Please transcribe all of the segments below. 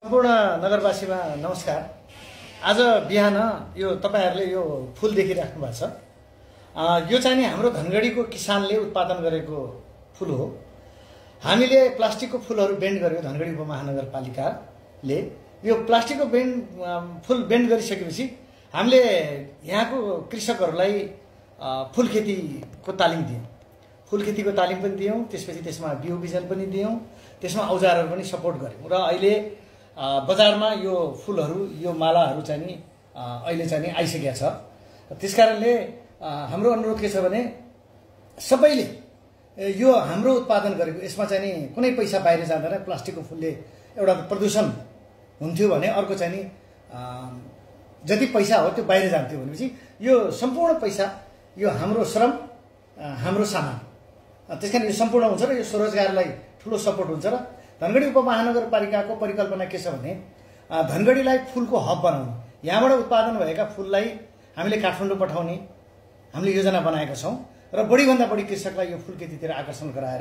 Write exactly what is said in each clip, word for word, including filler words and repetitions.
सम्पूर्ण नगरवासीमा नमस्कार। आज बिहान यो तपाईहरुले यो फूल देखिराख्नु भएको छ। यो चाहिँ नि हाम्रो धनगढीको किसानले उत्पादन गरेको फूल हो। हामीले प्लास्टिकको फूलहरु बेन्ड गर्यो धनगढी उपमहानगरपालिकाले। यो प्लास्टिकको बेन्ड फूल बेन्ड गरिसकेपछि हामीले यहाँको कृषकहरुलाई फूल खेतीको तालिम दियौं। फूल खेतीको तालिम पनि दियौं, त्यसपछि त्यसमा बिउ बिजन पनि दियौं, त्यसमा औजारहरु पनि सपोर्ट गर्यौं। र अहिले बजारमा यो फूलहरु यो मालाहरु चाहिँ नि अहिले चाहिँ नि आइसकेको छ। त्यसकारणले हाम्रो अनुरोध के छ भने सबैले यो हाम्रो उत्पादन गरेको यसमा चाहिँ नि कुनै पैसा बाहिर जाँदैन। प्लास्टिकको फूलले एउटा प्रदूषण हुन्थ्यो भने अर्को चाहिँ नि जति पैसा हो त्यो बाहिर जान्थ्यो भनेपछि यो सम्पूर्ण पैसा यो हाम्रो श्रम हाम्रो सामान त्यसकारण यो सम्पूर्ण हुन्छ र यो स्वरोजगारलाई ठूलो सपोर्ट हुन्छ। र धनगढी उपमहानगरपालिकाको परिकल्पना के छ भने धनगढीलाई फूलको हब बनाउनु, यहाँबाट उत्पादन भएका फूललाई हामीले काठमाडौँ पठाउने हामीले योजना बनाएका छौं र बढी भन्दा बढी कृषकलाई यो फूल खेतीतिर आकर्षण गराएर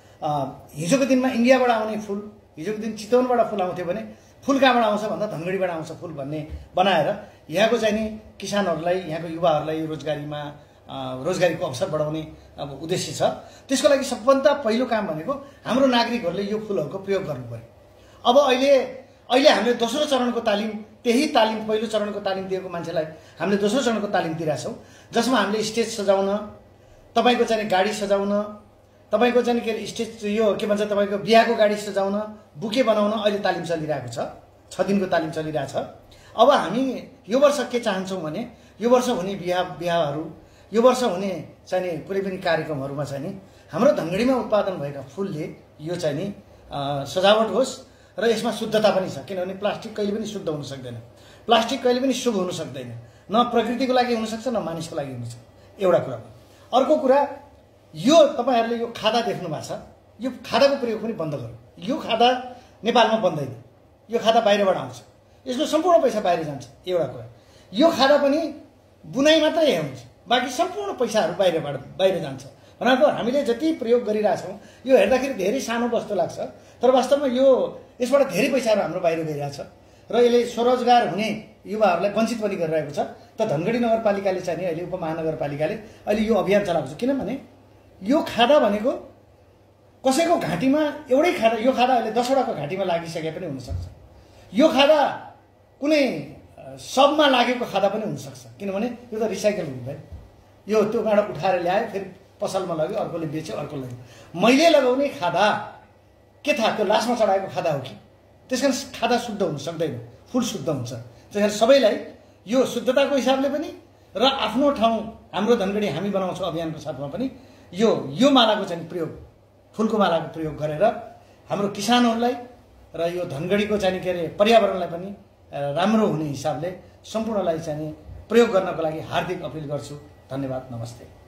हिजोको दिनमा इन्डियाबाट आउने फूल, हिजोको दिन चितवनबाट फूल आउँथ्यो भने फूल कहाँबाट आउँछ भन्दा धनगढीबाट आउँछ फूल भन्ने बनाएर यहाँको चाहिँ नि किसानहरुलाई यहाँको युवाहरुलाई रोजगारीमा रोजगारीको अवसर बढाउने अब उद्देश्य छ। त्यसको लागि सबभन्दा पहिलो काम भनेको हाम्रो नागरिकहरुले यो फूलहरुको प्रयोग गर्नु पर्यो। अब अहिले अहिले हामीले दोस्रो चरणको तालिम त्यही तालिम पहिलो चरणको तालिम दिएको मान्छेलाई हामीले दोस्रो चरणको तालिम दिइरा छौं, जसमा हामीले स्टेज सजाउन, तपाईको चाहिँ गाडी सजाउन, तपाईको चाहिँ के स्टेज यो के भन्छ तपाईको बिहाको गाडी सजाउन, बुके बनाउन अहिले तालिम चलिरहेको छ। छ दिनको तालिम चलिरहेको छ। अब हामी यो वर्ष के चाहन्छौं भने यो वर्ष हुने बिहा बिहाहरु यो वर्ष हुने चाहिँ नि कुनै पनि कार्यक्रमहरुमा चाहिँ नि हाम्रो धनगढीमा उत्पादन भएका फूलले यो चाहिँ नि सजावट होस् र यसमा शुद्धता पनि छ। किनभने प्लास्टिक कहिले पनि शुद्ध हुन सक्दैन, प्लास्टिक कहिले पनि शुभ हुन सक्दैन, न प्रकृतिको लागि हुन सक्छ न मानिसको लागि हुन सक्छ। एउटा कुरा। अर्को कुरा यो तपाईहरुले यो खादा देख्नु भएको छ, यो खादाको प्रयोग पनि बन्द गर्नु। यो खादा नेपालमा बन्दैन, यो खादा बाहिरबाट आउँछ, यसको सम्पूर्ण पैसा बाहिर जान्छ। एउटा कुरा। यो खादा पनि बुनाई मात्रै हुन्छ, बाकी सम्पूर्ण पैसाहरु बाहिरबाट बाहिर जान्छ। भनेको हामीले जति प्रयोग गरिरा छौं यो हेर्दाखेरि धेरै सानो वस्तु लाग्छ, तर वास्तवमा यो यसबाट धेरै पैसाहरु हाम्रो बाहिर गइरहेछ र यसले स्वरोजगार हुने युवाहरुलाई वञ्चित पनि गरिरहेको छ। त धनगढी नगरपालिकाले चाहिँ नि अहिले उपमहानगरपालिकाले अहिले यो अभियान चलाएको छ। किनभने यो खादा भनेको कसैको घाँटीमा एउटै खादा, यो खादा अहिले दस वटाको घाँटीमा लागिसके पनि हुन सक्छ। यो खादा कुनै सबमा लागेको खादा पनि हुन सक्छ, किनभने यो त रिसाइकल हुँदैन। यो त्योबाट उठाएर ल्यायो, फेरि पसलमा लग्यो, अर्कोले बेच्यो, अर्को लग्यो। मैले लगाउने खादा के थाहा त्यो लासमा चढाएको खादा हो कि? त्यसकारण खादा शुद्ध हुन सक्दैन, फूल शुद्ध हुन्छ। त्यसकारण सबैलाई यो शुद्धताको हिसाबले पनि र आफ्नो ठाउँ हाम्रो धनगढी हामी बनाउँछौं अभियानको साथमा पनि यो यो मालाको चाहिँ प्रयोग, फूलको मालाको प्रयोग गरेर हाम्रो किसानहरुलाई र यो धनगढीको चाहिँ के अरे पर्यावरणलाई पनि राम्रो हुने हिसाबले सम्पूर्णलाई चाहिँ प्रयोग गर्नको लागि हार्दिक अपील गर्छु। धन्यवाद। नमस्ते।